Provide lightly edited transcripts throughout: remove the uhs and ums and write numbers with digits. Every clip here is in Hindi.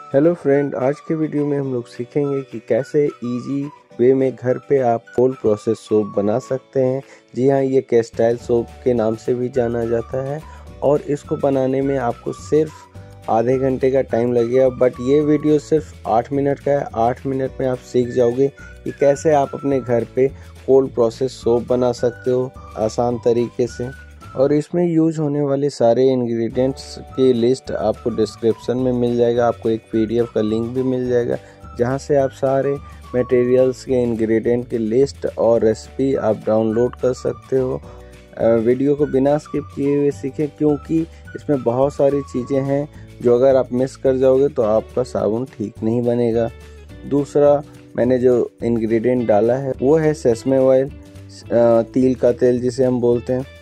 हेलो फ्रेंड, आज के वीडियो में हम लोग सीखेंगे कि कैसे इजी वे में घर पे आप कोल्ड प्रोसेस सोप बना सकते हैं। जी हाँ, ये कैस्टाइल सोप के नाम से भी जाना जाता है और इसको बनाने में आपको सिर्फ आधे घंटे का टाइम लगेगा। बट ये वीडियो सिर्फ 8 मिनट का है। 8 मिनट में आप सीख जाओगे कि कैसे आप अपने घर पे कोल्ड प्रोसेस सोप बना सकते हो आसान तरीके से। और इसमें यूज होने वाले सारे इंग्रेडिएंट्स की लिस्ट आपको डिस्क्रिप्शन में मिल जाएगा। आपको एक पीडीएफ का लिंक भी मिल जाएगा जहां से आप सारे मटेरियल्स के इंग्रेडिएंट की लिस्ट और रेसिपी आप डाउनलोड कर सकते हो। वीडियो को बिना स्किप किए हुए सीखें, क्योंकि इसमें बहुत सारी चीज़ें हैं जो अगर आप मिस कर जाओगे तो आपका साबुन ठीक नहीं बनेगा। दूसरा, मैंने जो इंग्रेडिएंट डाला है वो है सेसमे ऑयल, तिल का तेल जिसे हम बोलते हैं।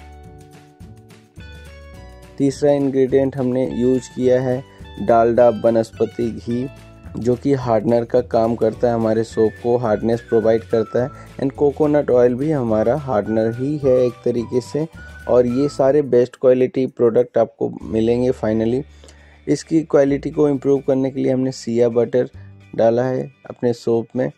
तीसरा इंग्रेडिएंट हमने यूज किया है डालडा वनस्पति घी, जो कि हार्डनर का काम करता है, हमारे सोप को हार्डनेस प्रोवाइड करता है। एंड कोकोनट ऑयल भी हमारा हार्डनर ही है एक तरीके से। और ये सारे बेस्ट क्वालिटी प्रोडक्ट आपको मिलेंगे फाइनली। इसकी क्वालिटी को इम्प्रूव करने के लिए हमने सिया बटर डाला है अपने सोप में।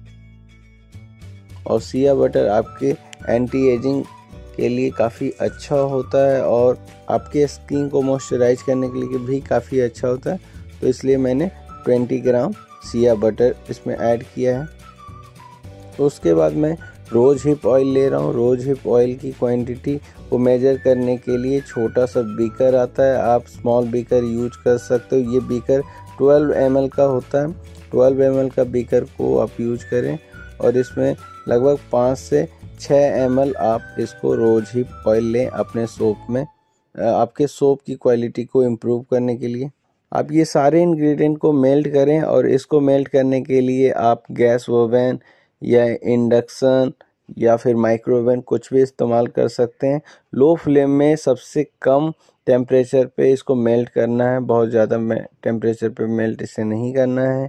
और सिया बटर आपके एंटी एजिंग के लिए काफ़ी अच्छा होता है और आपके स्किन को मॉइस्चराइज करने के लिए भी काफ़ी अच्छा होता है। तो इसलिए मैंने 20 ग्राम सिया बटर इसमें ऐड किया है। तो उसके बाद मैं रोज़ हिप ऑयल ले रहा हूँ। रोज़ हिप ऑयल की क्वांटिटी को मेजर करने के लिए छोटा सा बीकर आता है, आप स्मॉल बीकर यूज कर सकते हो। ये बीकर 12 ml का होता है। 12 ml का बीकर को आप यूज करें और इसमें लगभग 5 से 6 ml आप इसको रोज़ हिप ऑयल लें अपने सोप में, आपके सोप की क्वालिटी को इम्प्रूव करने के लिए। आप ये सारे इंग्रेडिएंट को मेल्ट करें और इसको मेल्ट करने के लिए आप गैस ओवन या इंडक्शन या फिर माइक्रोवेव कुछ भी इस्तेमाल कर सकते हैं। लो फ्लेम में सबसे कम टेम्परेचर पे इसको मेल्ट करना है, बहुत ज़्यादा टेम्परेचर पे मेल्ट इसे नहीं करना है।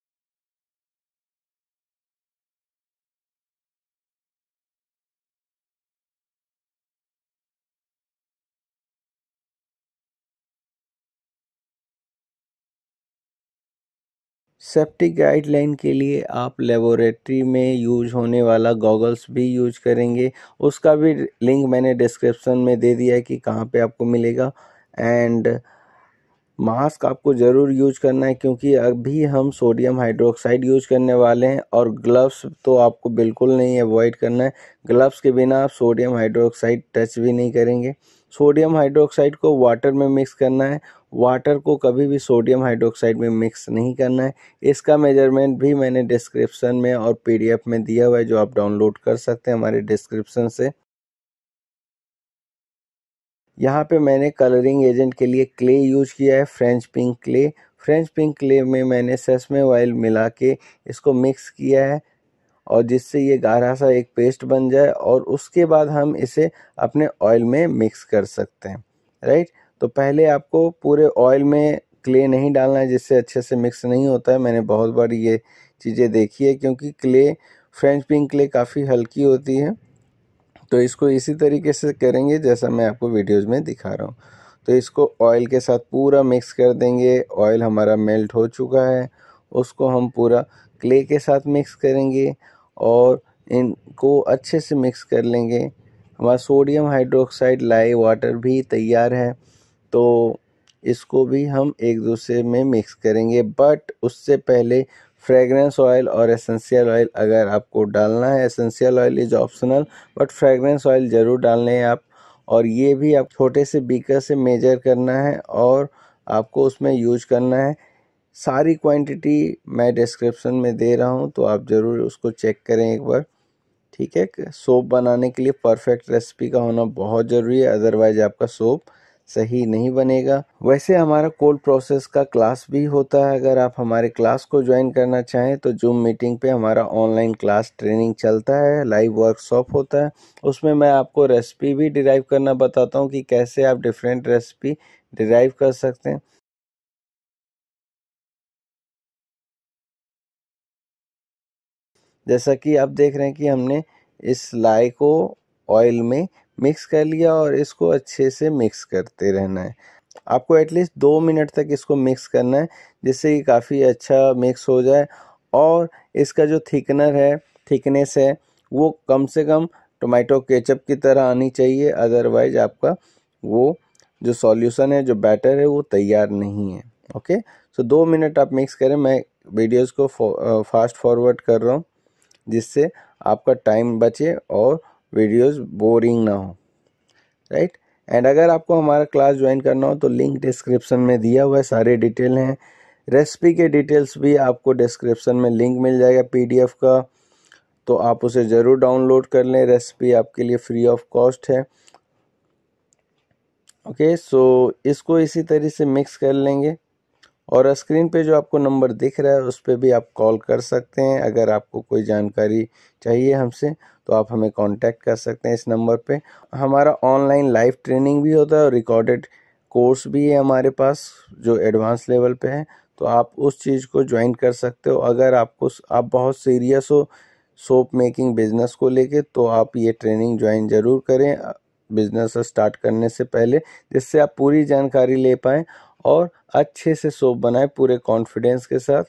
सेफ्टी गाइडलाइन के लिए आप लेबोरेटरी में यूज होने वाला गॉगल्स भी यूज करेंगे। उसका भी लिंक मैंने डिस्क्रिप्शन में दे दिया है कि कहाँ पे आपको मिलेगा। एंड मास्क आपको ज़रूर यूज करना है, क्योंकि अभी हम सोडियम हाइड्रोक्साइड यूज करने वाले हैं। और ग्लव्स तो आपको बिल्कुल नहीं अवॉइड करना है। ग्लव्स के बिना आप सोडियम हाइड्रोक्साइड टच भी नहीं करेंगे। सोडियम हाइड्रोक्साइड को वाटर में मिक्स करना है, वाटर को कभी भी सोडियम हाइड्रोक्साइड में मिक्स नहीं करना है। इसका मेजरमेंट भी मैंने डिस्क्रिप्शन में और पीडीएफ में दिया हुआ है, जो आप डाउनलोड कर सकते हैं हमारे डिस्क्रिप्शन से। यहाँ पे मैंने कलरिंग एजेंट के लिए क्ले यूज किया है, French pink clay. French pink clay में मैंने सेसमे ऑयल मिला के इसको मिक्स किया है, और जिससे ये गाढ़ा सा एक पेस्ट बन जाए। और उसके बाद हम इसे अपने ऑयल में मिक्स कर सकते हैं, राइट। तो पहले आपको पूरे ऑयल में क्ले नहीं डालना है, जिससे अच्छे से मिक्स नहीं होता है। मैंने बहुत बार ये चीज़ें देखी है, क्योंकि क्ले फ्रेंच पिंक क्ले काफ़ी हल्की होती है। तो इसको इसी तरीके से करेंगे जैसा मैं आपको वीडियोस में दिखा रहा हूँ। तो इसको ऑयल के साथ पूरा मिक्स कर देंगे। ऑयल हमारा मेल्ट हो चुका है, उसको हम पूरा क्ले के साथ मिक्स करेंगे और इनको अच्छे से मिक्स कर लेंगे। हमारा सोडियम हाइड्रोक्साइड लाई वाटर भी तैयार है, तो इसको भी हम एक दूसरे में मिक्स करेंगे। बट उससे पहले फ्रेगरेंस ऑयल और एसेंशियल ऑयल अगर आपको डालना है, essential oil is optional, but fragrance oil ज़रूर डालने हैं आप। और ये भी आप छोटे से बीकर से मेजर करना है और आपको उसमें यूज करना है। सारी क्वांटिटी मैं डिस्क्रिप्शन में दे रहा हूँ, तो आप ज़रूर उसको चेक करें एक बार, ठीक है। सोप बनाने के लिए परफेक्ट रेसिपी का होना बहुत ज़रूरी है, अदरवाइज आपका सोप सही नहीं बनेगा। वैसे हमारा कोल्ड प्रोसेस का क्लास भी होता है। अगर आप हमारे क्लास को ज्वाइन करना चाहें तो जूम मीटिंग पे हमारा ऑनलाइन क्लास ट्रेनिंग चलता है, लाइव वर्कशॉप होता है। उसमें मैं आपको रेसिपी भी डिराइव करना बताता हूँ कि कैसे आप डिफरेंट रेसिपी डिराइव कर सकते हैं। जैसा कि आप देख रहे हैं कि हमने इस लाई को ऑयल में मिक्स कर लिया और इसको अच्छे से मिक्स करते रहना है। आपको एटलीस्ट 2 मिनट तक इसको मिक्स करना है, जिससे ये काफ़ी अच्छा मिक्स हो जाए। और इसका जो थिकनेस है वो कम से कम टोमेटो केचप की तरह आनी चाहिए, अदरवाइज आपका वो जो सॉल्यूशन है, जो बैटर है, वो तैयार नहीं है। ओके, सो 2 मिनट आप मिक्स करें। मैं वीडियोस को फास्ट फॉरवर्ड कर रहा हूँ, जिससे आपका टाइम बचे और वीडियोस बोरिंग ना हो, राइट। एंड अगर आपको हमारा क्लास ज्वाइन करना हो तो लिंक डिस्क्रिप्शन में दिया हुआ है, सारे डिटेल हैं। रेसिपी के डिटेल्स भी आपको डिस्क्रिप्शन में लिंक मिल जाएगा PDF का, तो आप उसे ज़रूर डाउनलोड कर लें। रेसिपी आपके लिए फ्री ऑफ कॉस्ट है। ओके, सो इसको इसी तरह से मिक्स कर लेंगे और स्क्रीन पे जो आपको नंबर दिख रहा है उस पर भी आप कॉल कर सकते हैं। अगर आपको कोई जानकारी चाहिए हमसे तो आप हमें कांटेक्ट कर सकते हैं इस नंबर पे। हमारा ऑनलाइन लाइव ट्रेनिंग भी होता है और रिकॉर्डेड कोर्स भी है हमारे पास जो एडवांस लेवल पे है, तो आप उस चीज़ को ज्वाइन कर सकते हो। अगर आप बहुत सीरियस हो सोप मेकिंग बिजनेस को लेके, तो आप ये ट्रेनिंग ज्वाइन ज़रूर करें बिजनेस स्टार्ट करने से पहले, जिससे आप पूरी जानकारी ले पाएँ और अच्छे से सोप बनाए पूरे कॉन्फिडेंस के साथ,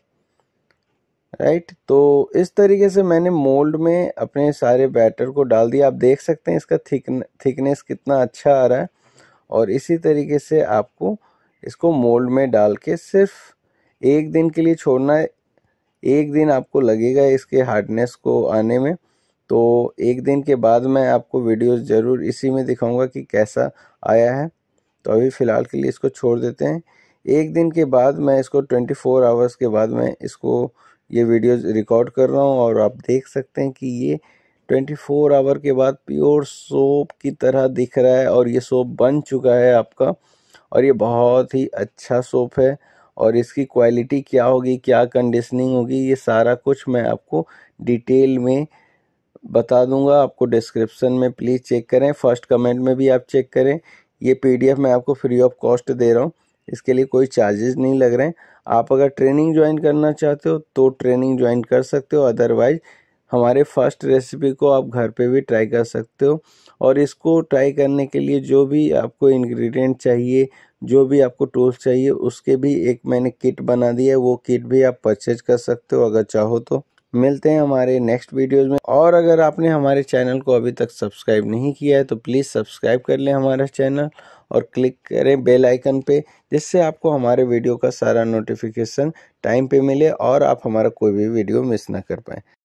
राइट। तो इस तरीके से मैंने मोल्ड में अपने सारे बैटर को डाल दिया। आप देख सकते हैं इसका थिकनेस कितना अच्छा आ रहा है। और इसी तरीके से आपको इसको मोल्ड में डाल के सिर्फ 1 दिन के लिए छोड़ना है। 1 दिन आपको लगेगा इसके हार्डनेस को आने में, तो 1 दिन के बाद मैं आपको वीडियोस ज़रूर इसी में दिखाऊंगा कि कैसा आया है। तो अभी फ़िलहाल के लिए इसको छोड़ देते हैं। 1 दिन के बाद मैं इसको 24 आवर्स के बाद मैं इसको ये वीडियोस रिकॉर्ड कर रहा हूँ और आप देख सकते हैं कि ये 24 आवर के बाद प्योर सोप की तरह दिख रहा है और ये सोप बन चुका है आपका। और ये बहुत ही अच्छा सोप है और इसकी क्वालिटी क्या होगी, क्या कंडीशनिंग होगी, ये सारा कुछ मैं आपको डिटेल में बता दूंगा। आपको डिस्क्रिप्शन में प्लीज़ चेक करें, फर्स्ट कमेंट में भी आप चेक करें। ये PDF मैं आपको फ्री ऑफ कॉस्ट दे रहा हूँ, इसके लिए कोई चार्जेस नहीं लग रहे हैं। आप अगर ट्रेनिंग ज्वाइन करना चाहते हो तो ट्रेनिंग ज्वाइन कर सकते हो, अदरवाइज हमारे फर्स्ट रेसिपी को आप घर पे भी ट्राई कर सकते हो। और इसको ट्राई करने के लिए जो भी आपको इंग्रेडिएंट चाहिए, जो भी आपको टूल्स चाहिए, उसके भी एक मैंने किट बना दी है, वो किट भी आप परचेज कर सकते हो अगर चाहो तो। मिलते हैं हमारे नेक्स्ट वीडियोस में। और अगर आपने हमारे चैनल को अभी तक सब्सक्राइब नहीं किया है तो प्लीज़ सब्सक्राइब कर लें हमारा चैनल और क्लिक करें बेल आइकन पे, जिससे आपको हमारे वीडियो का सारा नोटिफिकेशन टाइम पे मिले और आप हमारा कोई भी वीडियो मिस ना कर पाएँ।